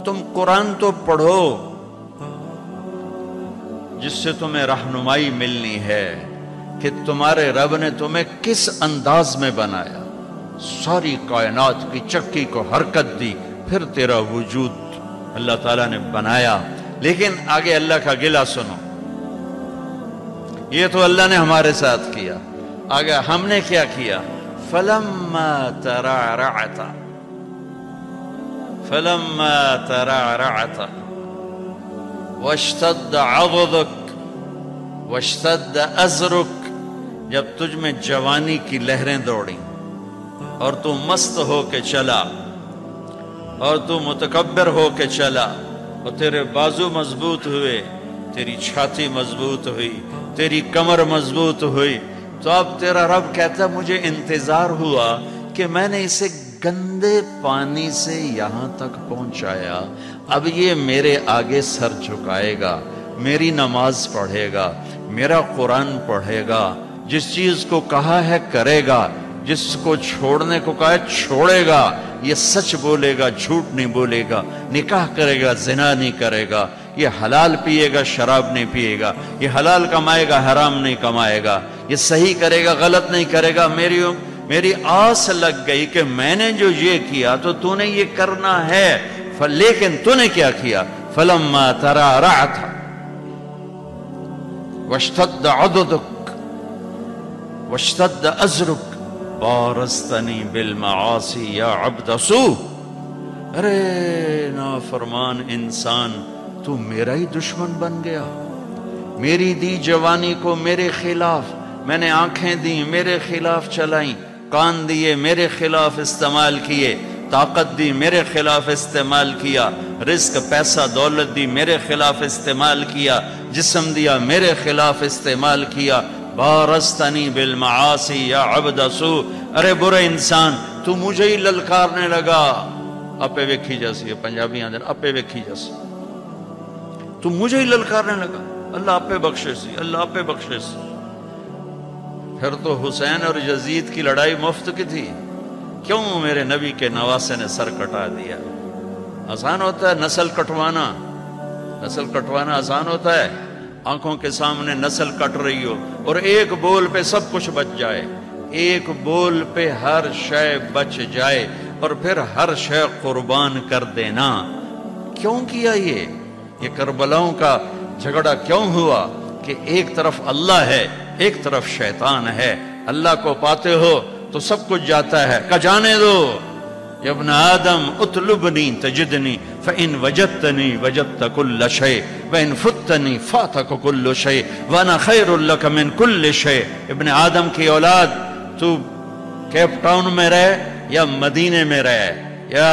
تم قرآن تو پڑھو جس سے تمہیں رہنمائی ملنی ہے کہ تمہارے رب نے تمہیں کس انداز میں بنایا، ساری کائنات کی چکی کو حرکت دی، پھر تیرا وجود اللہ تعالیٰ نے بنایا۔ لیکن آگے اللہ کا گلہ سنو، یہ تو اللہ نے ہمارے ساتھ کیا، آگے ہم نے کیا کیا؟ فَلَمَّا تَرَعْرَعْتَ فَلَمَّا تَرَعْرَعْتَ وَاشْتَدَّ عَضُدُكَ وَاشْتَدَّ أَزْرُكَ، جب تجھ میں جوانی کی لہریں دوڑیں اور تو مست ہو کے چلا اور تو متکبر ہو کے چلا اور تیرے بازو مضبوط ہوئے، تیری چھاتی مضبوط ہوئی، تیری کمر مضبوط ہوئی، تو اب تیرا رب کہتا مجھے انتظار ہوا کہ میں نے اسے گندے پانی سے یہاں تک پہنچایا، اب یہ میرے آگے سر جھکائے گا، میری نماز پڑھے گا، میرا قرآن پڑھے گا، جس چیز کو کہا ہے کرے گا، جس کو چھوڑنے کو کہا ہے چھوڑے گا، یہ سچ بولے گا، جھوٹ نہیں بولے گا، نکاح کرے گا، زنا نہیں کرے گا، یہ حلال پیے گا، شراب نہیں پیے گا، یہ حلال کمائے گا، حرام نہیں کمائے گا، یہ صحیح کرے گا، غلط نہیں کرے گا۔ میری آس لگ گئی کہ میں نے جو یہ کیا تو تو نے یہ کرنا ہے، لیکن تو نے کیا کیا؟ فَلَمَّا تَرَعْرَعْتَ وَاشْتَدَّ عَضُدُكَ وَاشْتَدَّ أَزْرُكَ بارزتنی بالمعاصی یا عبد سو، ارے نافرمان انسان تو میرا ہی دشمن بن گیا، میری دی جوانی کو میرے خلاف، میں نے آنکھیں دی میرے خلاف چلائیں، کان دیے میرے خلاف استعمال کیے، طاقت دی میرے خلاف استعمال کیا، رزق پیسہ دولت دی میرے خلاف استعمال کیا، جسم دیا میرے خلاف استعمال کیا، بارزتنی بالمعاصی یا عبد سو، ارے برے انسان تو مجھے ہی للکارنے لگا، اپے ویکھی جیسی ہے پنجابی آندھر، اپے ویکھی جیسی، تو مجھے ہی للکارنے لگا، اللہ اپے بخشے سی، اللہ اپے بخشے سی۔ پھر تو حسین اور یزید کی لڑائی مفت کی تھی، کیوں میرے نبی کے نواسے نے سر کٹا دیا؟ آسان ہوتا ہے نسل کٹوانا، نسل کٹوانا آسان ہوتا ہے؟ آنکھوں کے سامنے نسل کٹ رہی ہو اور ایک بول پہ سب کچھ بچ جائے، ایک بول پہ ہر شے بچ جائے اور پھر ہر شے قربان کر دینا، کیوں کیا یہ کربلاؤں کا جھگڑا کیوں ہوا؟ کہ ایک طرف اللہ ہے، ایک طرف شیطان ہے، اللہ کو پاتے ہو تو سب کچھ جاتا ہے، کہ جانے دو، یا ابن آدم اطلبنی تجدنی فإن وجدتنی وجدت کل شیء وإن فتنی فاتک کل شیء وانا خیر لک من کل شیء۔ ابن آدم کی اولاد، تو کیپ ٹاؤن میں رہے یا مدینے میں رہے یا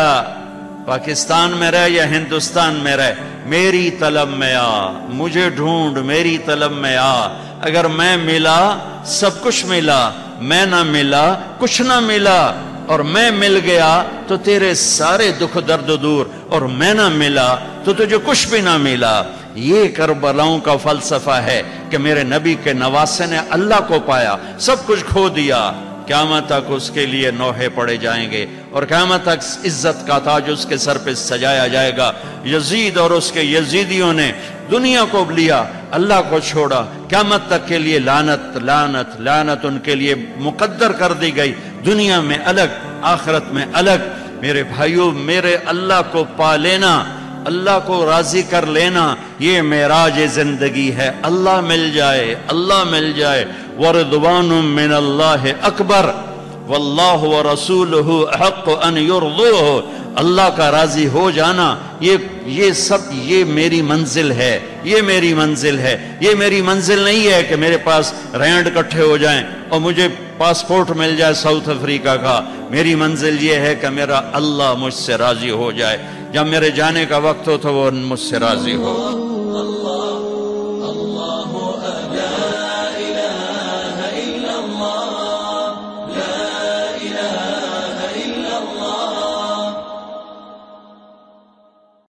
پاکستان میں رہے یا ہندوستان میں رہے، میری طلب میں آ، مجھے ڈھونڈ، میری طلب میں آ، اگر میں ملا سب کچھ ملا، میں نہ ملا کچھ نہ ملا، اور میں مل گیا تو تیرے سارے دکھ درد دور، اور میں نہ ملا تو تجھے کچھ بھی نہ ملا۔ یہ کربلاؤں کا فلسفہ ہے کہ میرے نبی کے نواسے نے اللہ کو پایا، سب کچھ کھو دیا، قیامت تک اس کے لیے نوحے پڑے جائیں گے اور قیامت تک عزت کا تاج اس کے سر پہ سجایا جائے گا۔ یزید اور اس کے یزیدیوں نے دنیا کو لیا، اللہ کو چھوڑا، قیامت تک کے لیے لعنت لعنت لعنت ان کے لیے مقدر کر دی گئی، دنیا میں الگ آخرت میں الگ۔ میرے بھائیوں، میرے اللہ کو پا لینا، اللہ کو راضی کر لینا، یہ معراج زندگی ہے۔ اللہ مل جائے، اللہ مل جائے، وَرِضْوَانٌ مِّنَ اللَّهِ أَكْبَرُ وَاللَّهُ وَرَسُولُهُ أَحَقُّ أَن يُرْضُوهُ۔ اللہ کا راضی ہو جانا، یہ سب یہ میری منزل ہے، یہ میری منزل ہے۔ یہ میری منزل نہیں ہے کہ میرے پاس رینڈ کٹھے ہو جائیں اور مجھے پاسپورٹ مل جائے ساؤتھ افریقہ کا۔ میری منزل یہ ہے کہ میرا اللہ مجھ سے راضی ہو جائے، جب میرے جانے کا وقت ہو تو وہ مجھ سے راضی ہو۔